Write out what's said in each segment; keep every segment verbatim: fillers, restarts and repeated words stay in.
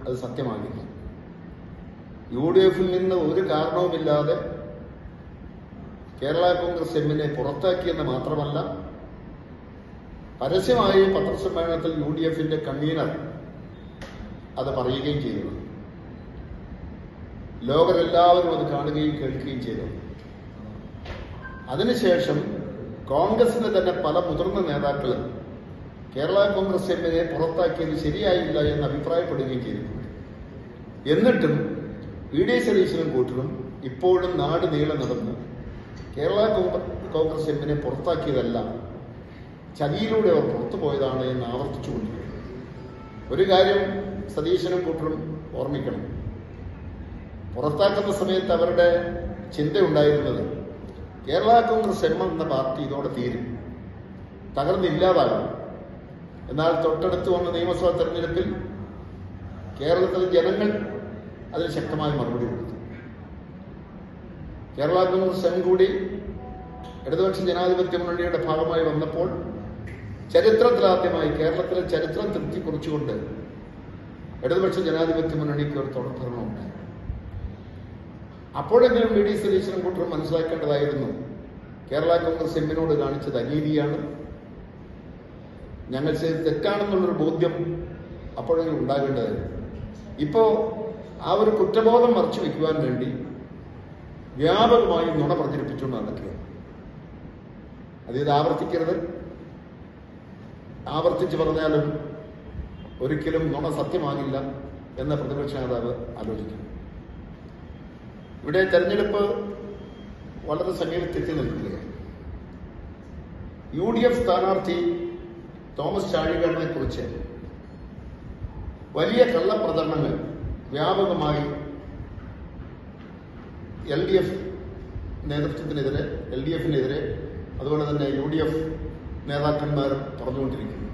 അത് സത്യമാകില്ല. U D എഫിൽ നിന്ന് ഒരു കാരണവുമില്ലാതെ കേരള കോൺഗ്രസ് എമ്മിനെ പുറത്താക്കിയെന്ന് മാത്രമല്ല, പരസ്യമായി പത്രസമ്മേളനത്തിൽ യു ഡി എഫിന്റെ കൺവീനർ അത് പറയുകയും ചെയ്തു. ലോകരെല്ലാവരും അത് കാണുകയും കേൾക്കുകയും ചെയ്തു. അതിനുശേഷം കോൺഗ്രസിന്റെ തന്നെ പല മുതിർന്ന നേതാക്കളും കേരള കോൺഗ്രസ് എമ്മിനെ പുറത്താക്കിയത് ശരിയായില്ല എന്ന് അഭിപ്രായപ്പെടുകയും ചെയ്തിട്ടുണ്ട്. എന്നിട്ടും വി ഡി സതീശനും കൂട്ടരും ഇപ്പോഴും നാട് നീളെ നടന്ന് കേരള കോൺഗ്രസ് എമ്മിനെ പുറത്താക്കിയതല്ല, ചതിയിലൂടെ അവർ പുറത്തു പോയതാണ് എന്ന് ആവർത്തിച്ചുകൊണ്ടിരിക്കുന്നു. ഒരു കാര്യം സതീശനും കൂട്ടരും ഓർമ്മിക്കണം. പുറത്താക്കുന്ന സമയത്ത് അവരുടെ ചിന്തയുണ്ടായിരുന്നത് കേരള കോൺഗ്രസ് എം എന്ന പാർട്ടി ഇതോടെ തീരും, തകർന്നില്ലാതാകും. എന്നാൽ തൊട്ടടുത്ത് വന്ന നിയമസഭാ തെരഞ്ഞെടുപ്പിൽ കേരളത്തിലെ ജനങ്ങൾ അതിന് ശക്തമായ മറുപടി കൊടുത്തു. കേരള കോൺഗ്രസ് എം കൂടി ഇടതുപക്ഷ ജനാധിപത്യ മുന്നണിയുടെ ഭാഗമായി വന്നപ്പോൾ ചരിത്രത്തിലാദ്യമായി കേരളത്തിലെ ചരിത്രം തൃപ്തി കുറിച്ചുകൊണ്ട് ഇടതുപക്ഷ ജനാധിപത്യ മുന്നണിക്ക് ഒരു തുടർഭരണമുണ്ടായി. അപ്പോഴെങ്കിലും വി ഡി സതീശനും കൂട്ടരും മനസ്സിലാക്കേണ്ടതായിരുന്നു കേരള കോൺഗ്രസ് എമ്മിനോട് കാണിച്ചത് അനീതിയാണ്, ഞങ്ങൾ ചെയ്ത് തെറ്റാണെന്നുള്ളൊരു ബോധ്യം അപ്പോഴെങ്കിലും ഉണ്ടാകേണ്ടതായിരുന്നു. ഇപ്പോൾ ആ ഒരു കുറ്റബോധം മറച്ചു വയ്ക്കുവാൻ വേണ്ടി വ്യാപകമായി നുണ പ്രചരിപ്പിച്ചുകൊണ്ട് നടക്കുക. അത് ഇത് ആവർത്തിക്കരുത്, ആവർത്തിച്ച് പറഞ്ഞാലും ഒരിക്കലും നുണ സത്യമാകില്ല എന്ന പ്രതിപക്ഷ നേതാവ് ആലോചിക്കുന്നു. ഇവിടെ തെരഞ്ഞെടുപ്പ് വളരെ സമീപത്തെത്തി നിൽക്കുകയാണ്. യു ഡി എഫ് സ്ഥാനാർത്ഥി തോമസ് ചാഴികാടനെ കുറിച്ച് വലിയ കള്ളപ്രചരണങ്ങൾ വ്യാപകമായി എൽ ഡി എഫ് നേതൃത്വത്തിനെതിരെ, എൽ ഡി എഫിനെതിരെ, അതുപോലെ തന്നെ യു ഡി എഫ് നേതാക്കന്മാരും പറഞ്ഞുകൊണ്ടിരിക്കുന്നു.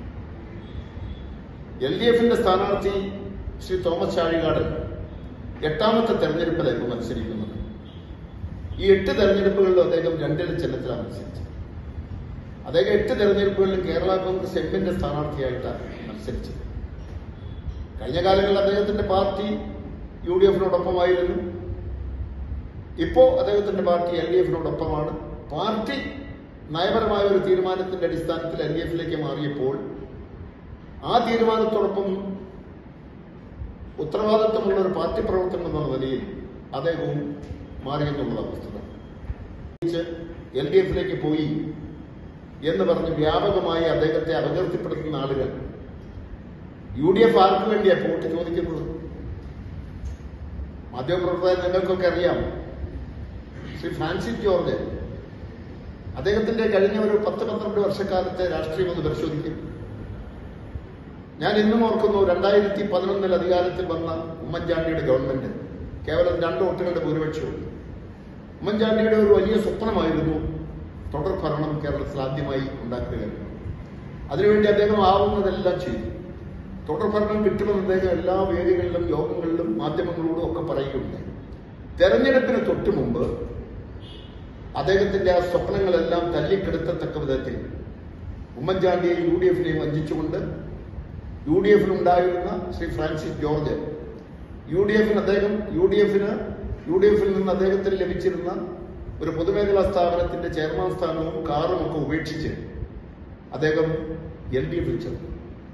എൽ ഡി എഫിന്റെ സ്ഥാനാർത്ഥി ശ്രീ തോമസ് ചാഴികാടൻ എട്ടാമത്തെ തെരഞ്ഞെടുപ്പിലായിരുന്നു മത്സരിക്കുന്നത്. ഈ എട്ട് തെരഞ്ഞെടുപ്പുകളിലും അദ്ദേഹം രണ്ടില ചിഹ്നത്തിലാണ് മത്സരിച്ചത്. അദ്ദേഹം എട്ട് തെരഞ്ഞെടുപ്പുകളിലും കേരള കോൺഗ്രസ് എമ്മിന്റെ സ്ഥാനാർത്ഥിയായിട്ടാണ് മത്സരിച്ചത്. കഴിഞ്ഞ കാലങ്ങളിൽ അദ്ദേഹത്തിന്റെ പാർട്ടി യു ഡി എഫിനോടൊപ്പമായിരുന്നു. ഇപ്പോ അദ്ദേഹത്തിന്റെ പാർട്ടി എൽ ഡി എഫിനോടൊപ്പമാണ്. പാർട്ടി നയപരമായ ഒരു തീരുമാനത്തിന്റെ അടിസ്ഥാനത്തിൽ എൽ ഡി എഫിലേക്ക് മാറിയപ്പോൾ ആ തീരുമാനത്തോടൊപ്പം ഉത്തരവാദിത്വമുള്ള ഒരു പാർട്ടി പ്രവർത്തനം എന്ന നിലയിൽ അദ്ദേഹവും മാറിയെന്നുള്ളതാണ് വസ്തുത. എൽ ഡി എഫിലേക്ക് പോയി എന്ന് പറഞ്ഞ് വ്യാപകമായി അദ്ദേഹത്തെ അപകീർത്തിപ്പെടുത്തുന്ന ആളുകൾ യു ഡി എഫ് ആർക്ക് വേണ്ടിയാണ് വോട്ട് ചോദിക്കുന്നത്? മാധ്യമപ്രവർത്തകർ നിങ്ങൾക്കൊക്കെ അറിയാം, ശ്രീ ഫ്രാൻസിസ് ജോർജ് അദ്ദേഹത്തിന്റെ കഴിഞ്ഞ ഒരു പത്ത് പന്ത്രണ്ട് വർഷക്കാലത്തെ രാഷ്ട്രീയം ഒന്ന് പരിശോധിക്കും. ഞാൻ ഇന്നും ഓർക്കുന്നു, രണ്ടായിരത്തി പതിനൊന്നിൽ അധികാരത്തിൽ വന്ന ഉമ്മൻചാണ്ടിയുടെ ഗവൺമെന്റ് കേവലം രണ്ട് വോട്ടുകളുടെ ഭൂരിപക്ഷവും. ഉമ്മൻചാണ്ടിയുടെ ഒരു വലിയ സ്വപ്നമായിരുന്നു തുടർ ഭരണം കേരളത്തിൽ ആദ്യമായി ഉണ്ടാക്കുക. അതിനുവേണ്ടി അദ്ദേഹം ആവുന്നതെല്ലാം ചെയ്തു. തുടർ ഭരണം കിട്ടുമെന്ന് അദ്ദേഹം എല്ലാ വേദികളിലും യോഗങ്ങളിലും മാധ്യമങ്ങളോടും ഒക്കെ പറയുകയുണ്ടായി. തെരഞ്ഞെടുപ്പിന് തൊട്ടു മുമ്പ് അദ്ദേഹത്തിന്റെ ആ സ്വപ്നങ്ങളെല്ലാം തല്ലിക്കെടുത്തത്തക്ക വിധത്തിൽ ഉമ്മൻചാണ്ടിയെയും യു ഡി എഫിനെയും വഞ്ചിച്ചുകൊണ്ട് യു ഡി എഫിനുണ്ടായിരുന്ന ശ്രീ ഫ്രാൻസിസ് ജോർജ് യു ഡി എഫിന് അദ്ദേഹം യു ഡി എഫിന് യു ഡി എഫിൽ നിന്ന് അദ്ദേഹത്തിന് ലഭിച്ചിരുന്ന ഒരു പൊതുമേഖലാ സ്ഥാപനത്തിന്റെ ചെയർമാൻ സ്ഥാനവും കാറും ഒക്കെ ഉപേക്ഷിച്ച് അദ്ദേഹം എൽ ഡി എഫിൽ ചേർന്നു.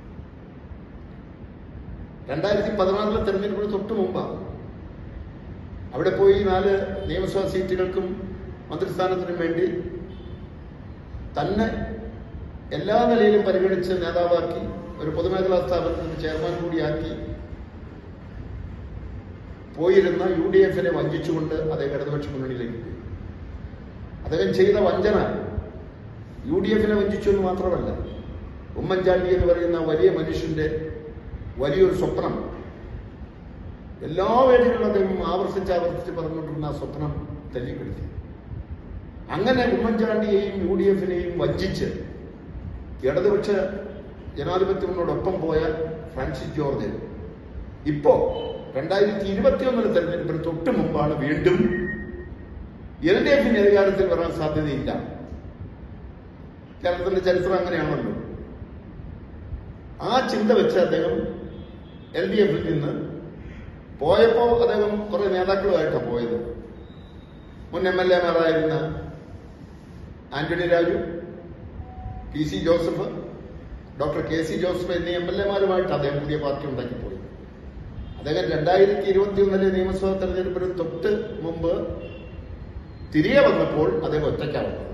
രണ്ടായിരത്തി പതിനാറിലെ തെരഞ്ഞെടുപ്പിന് തൊട്ടു മുമ്പാണ്. അവിടെ പോയി നാല് നിയമസഭാ സീറ്റുകൾക്കും മന്ത്രിസ്ഥാനത്തിനും വേണ്ടി തന്നെ എല്ലാ നിലയിലും പരിഗണിച്ച് നേതാവാക്കി ഒരു പൊതുമേഖലാ സ്ഥാപനത്തിന്റെ ചെയർമാൻ കൂടിയാക്കി പോയിരുന്ന യു ഡി എഫിനെ വഞ്ചിച്ചുകൊണ്ട് അദ്ദേഹം ഇടതുപക്ഷ മുന്നണിയിലേക്ക് പോയി. അദ്ദേഹം ചെയ്ത വഞ്ചന യു ഡി എഫിനെ വഞ്ചിച്ചു എന്ന് മാത്രമല്ല, ഉമ്മൻചാണ്ടി എന്ന് പറയുന്ന വലിയ മനുഷ്യന്റെ വലിയൊരു സ്വപ്നം എല്ലാ വേദികളിലും അദ്ദേഹം ആവർത്തിച്ച് ആവർത്തിച്ച് പറഞ്ഞുകൊണ്ടിരുന്ന ആ സ്വപ്നം തല്ലിക്കെടുത്തി. അങ്ങനെ ഉമ്മൻചാണ്ടിയെയും യു ഡി എഫിനെയും വഞ്ചിച്ച് ഇടതുപക്ഷ ജനാധിപത്യത്തിനോടൊപ്പം പോയ ഫ്രാൻസിസ് ജോർജ് ഇപ്പോ രണ്ടായിരത്തി ഇരുപത്തി ഒന്നിലെ തെരഞ്ഞെടുപ്പിന് തൊട്ട് മുമ്പാണ് വീണ്ടും എൽ ഡി എഫിന് അധികാരത്തിൽ വരാൻ സാധ്യതയില്ല. കേരളത്തിന്റെ ചരിത്രം അങ്ങനെയാണല്ലോ. ആ ചിന്ത വെച്ച് അദ്ദേഹം എൽ ഡി എഫിൽ നിന്ന് പോയപ്പോൾ അദ്ദേഹം കുറെ നേതാക്കളുമായിട്ടാണ് പോയത്. മുൻ എം എൽ എമാരായിരുന്ന Antony Raju, P C Joseph, doctor K C Joseph എന്നീ എം എൽ എമാരുമായിട്ട് അദ്ദേഹം പുതിയ പാർട്ടി ഉണ്ടാക്കിപ്പോയി. അദ്ദേഹം രണ്ടായിരത്തി ഇരുപത്തി ഒന്നിലെ നിയമസഭാ തെരഞ്ഞെടുപ്പിന് തൊട്ട് മുമ്പ് തിരികെ വന്നപ്പോൾ അദ്ദേഹം ഒറ്റയ്ക്കാണ്.